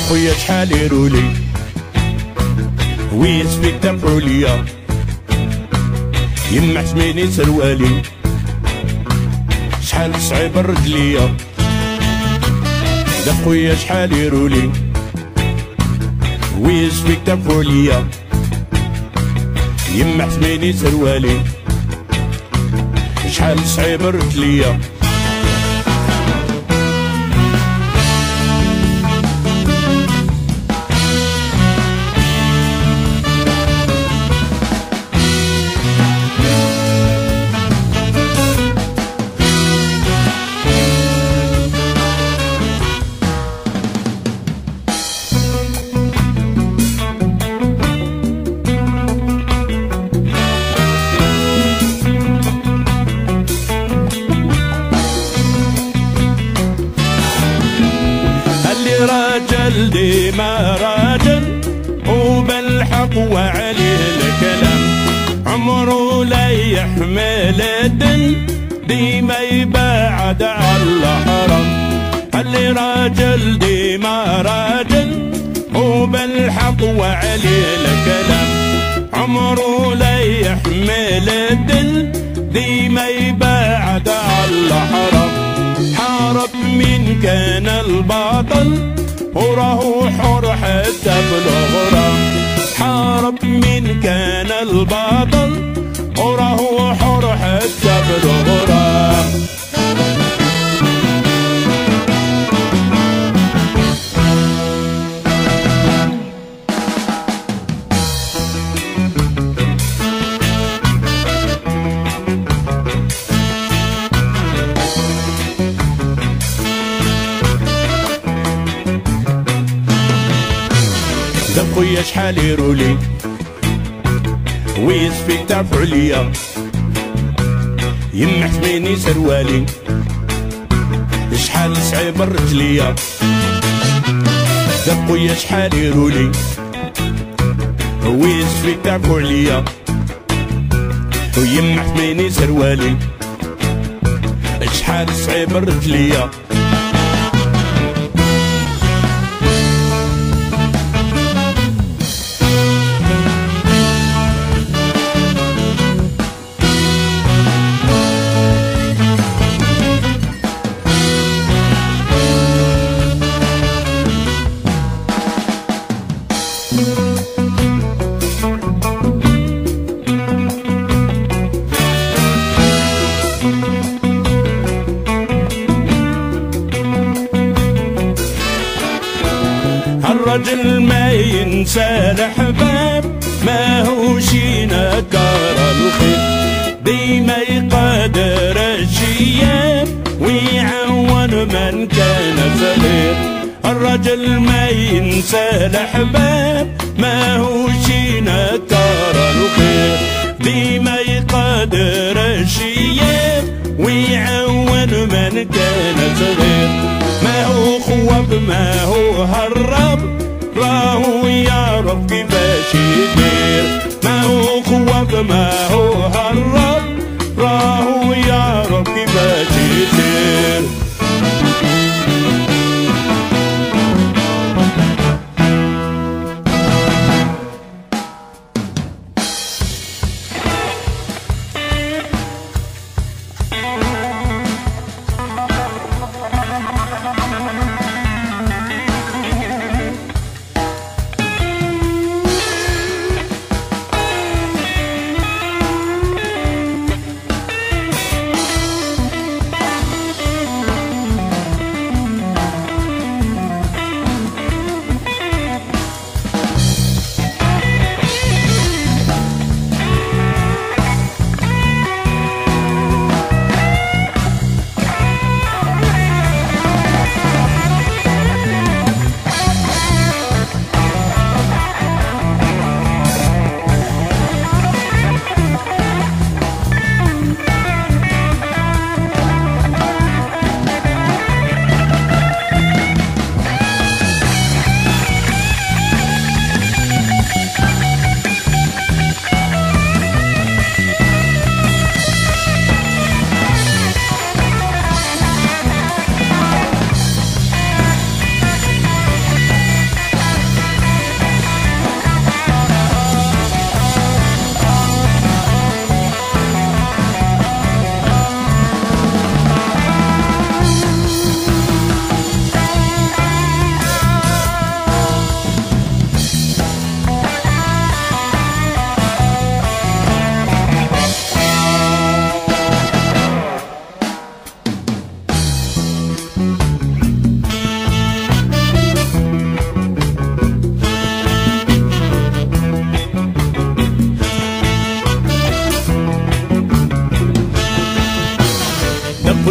خويا شحال يرولي ويس فيك دفعوا ليا يما حسميني سروالي شحال صعيب الرجلية دا خويا شحال يرولي ويس فيك دفعوا ليا يما حسميني سروالي شحال صعيب الرجلية راجل ديما راجل وبالحق وعليه الكلام عمره لا يحمل الدن ديما يبعد على الحرام اللي راجل ديما راجل وبالحق وعليه الكلام عمره لا يحمل الدن ديما يبعد على الحرام حارب من كان الباطل وراه حر حتى بالغرام حارب من كان الباطل وراه حر حتى بالغرام دا خويا شحال يرولي ويس فيك دفعوا ليا يما حسميني سروالي شحال صعيب الرجلية دا خويا شحال يرولي ويس فيك دفعوا ليا ويما حسميني سروالي شحال صعيب الرجلية الرجل ما ينسى الأحباب ما هوش ينكر الخير ديما يقدر الشياب ويعاون من كان صغير الرجل ما ينسى الأحباب ما هوش ينكر الخير ديما يقدر الشياب ويعاون من كان صغير ما هو خواب ما هو هرب راهو يعرف كيفاش يدير ما هو خواب ما هو هرب راهو يعرف كيفاش يدير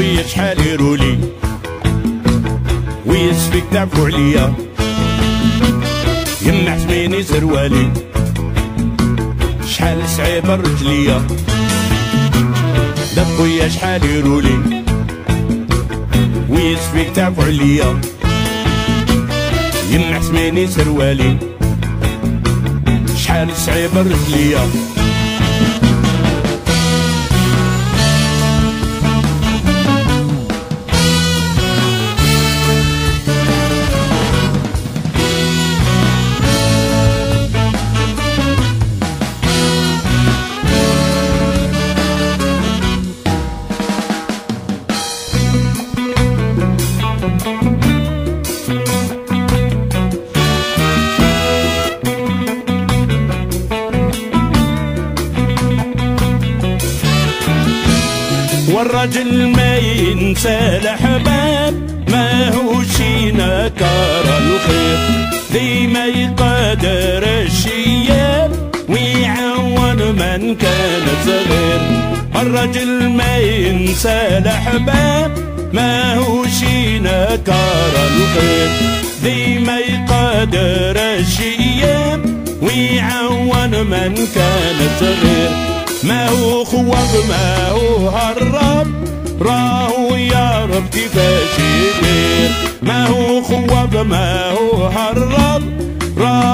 خويا شحال يرولي ويسفيك تعفو عليا يما حسميني سروالي شحال صعيبة الرجلية دا خويا شحال يرولي ويسفيك تعفو عليا يما حسميني سروالي شحال صعيبة الرجلية والرجل ما ينسى الأحباب ما هو شي نكر الخير ديما يقدر الشياب ويعاون من كان صغير. الرجل ما ينسى الأحباب ما هو شي نكر الخير ديما يقدر الشياب ويعاون من كان صغير. ما هو خواب ما هو هرب راهو يا رب كيفاش يدير. ما هو خواب ما هو هرب راهو